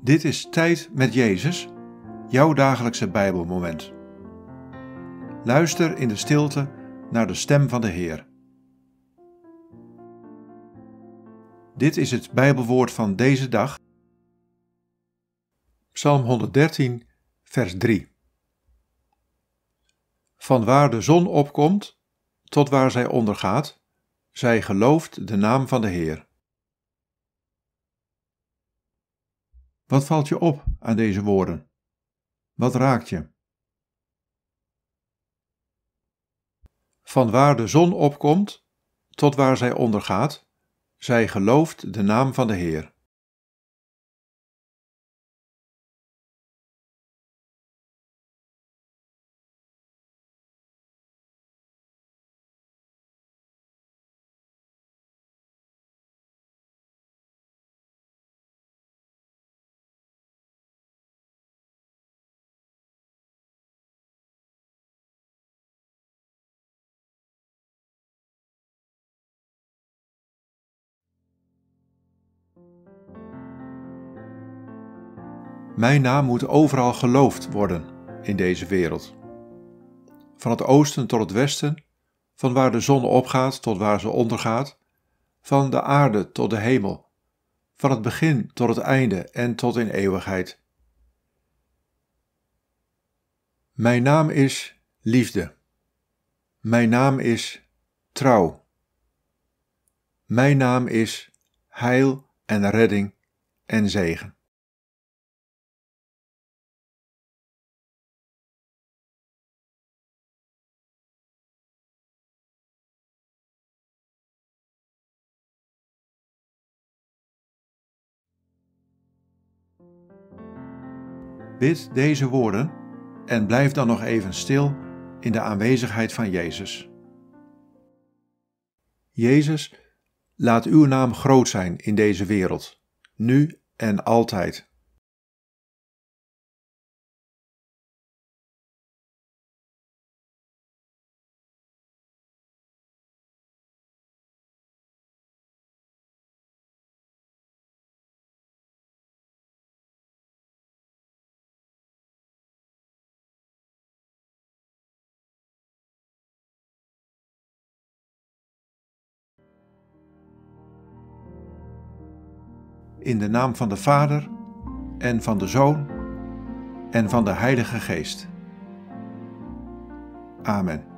Dit is Tijd met Jezus, jouw dagelijkse Bijbelmoment. Luister in de stilte naar de stem van de Heer. Dit is het Bijbelwoord van deze dag. Psalm 113, vers 3. Van waar de zon opkomt, tot waar zij ondergaat, zij gelooft de naam van de Heer. Wat valt je op aan deze woorden? Wat raakt je? Van waar de zon opkomt, tot waar zij ondergaat, zij gelooft de naam van de Heer. Mijn naam moet overal geloofd worden in deze wereld. Van het oosten tot het westen, van waar de zon opgaat tot waar ze ondergaat, van de aarde tot de hemel, van het begin tot het einde en tot in eeuwigheid. Mijn naam is liefde. Mijn naam is trouw. Mijn naam is heil en redding en zegen. Bid deze woorden en blijf dan nog even stil in de aanwezigheid van Jezus. Jezus, laat uw naam groot zijn in deze wereld, nu en altijd. In de naam van de Vader en van de Zoon en van de Heilige Geest. Amen.